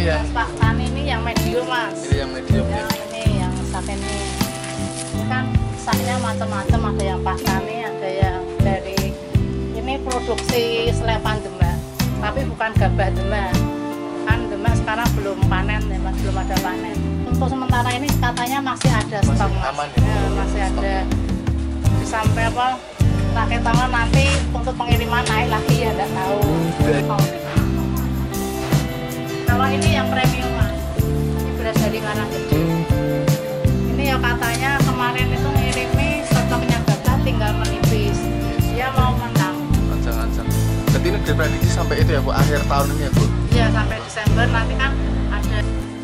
yang Pak Tani ini yang medium mas. ini yang medium ya. Ini yang sak ini. Ini kan saknya macam-macam, ada yang Pak Tani, ada yang dari ini produksi selepan Demak, tapi bukan gabah Demak. Kan Demak sekarang belum panen ya mas, belum ada panen. Untuk sementara ini katanya masih ada stok mas. Aman ya? Masih ada. Sampai apa? Rakyat tangan nanti untuk pengiriman naik lagi ya nggak tahu. Kalau ini yang premium mas, ini beras dari Karanggede. Ini ya katanya kemarin itu ngirimi stoknya gabah tinggal menipis. Dia mau menang. Ancang-ancang. Jadi ini diprediksi sampai itu ya Bu, akhir tahun ini ya Bu? Iya sampai Desember nanti kan ada.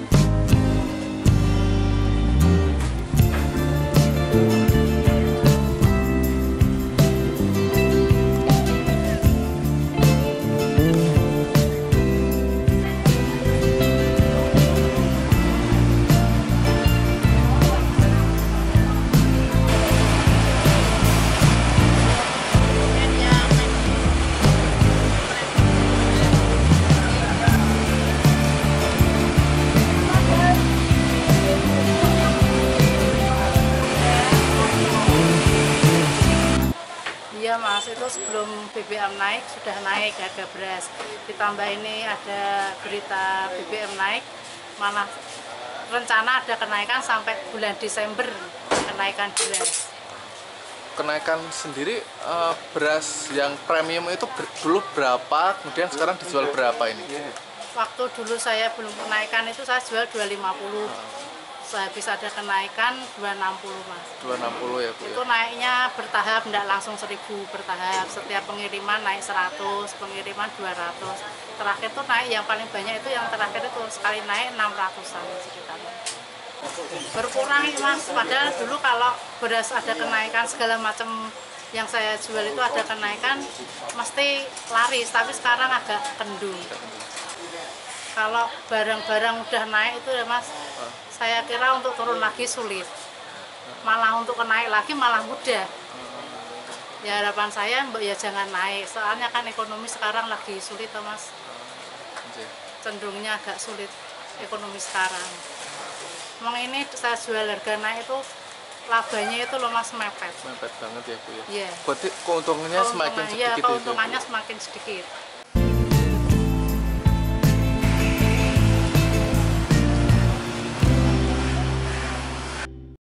Iya mas, itu sebelum BBM naik sudah naik harga beras. Ditambah ini ada berita BBM naik, malah rencana ada kenaikan sampai bulan Desember, kenaikan beras. Kenaikan sendiri beras yang premium itu dulu berapa, kemudian sekarang dijual berapa ini? Waktu dulu saya belum kenaikan itu saya jual 250. Sehabis ada kenaikan 260 mas. 260 ya Bu ya? Itu naiknya bertahap, tidak langsung 1000 bertahap. Setiap pengiriman naik 100, pengiriman 200. Terakhir tuh naik yang paling banyak itu yang terakhir itu sekali naik 600-an sekitarnya. Berkurang ini mas, padahal dulu kalau beras ada kenaikan segala macam yang saya jual itu ada kenaikan mesti laris, tapi sekarang agak kendung. Kalau barang-barang udah naik itu ya mas, saya kira untuk turun lagi sulit. Malah untuk naik lagi malah mudah. Ya harapan saya mbak ya jangan naik, soalnya kan ekonomi sekarang lagi sulit toh mas. Cenderungnya agak sulit ekonomi sekarang. Emang ini saya jual harga naik itu labanya itu loh mas mepet. Mepet banget ya Bu ya? Iya. Berarti keuntungannya semakin sedikit iya, itu? keuntungannya semakin sedikit.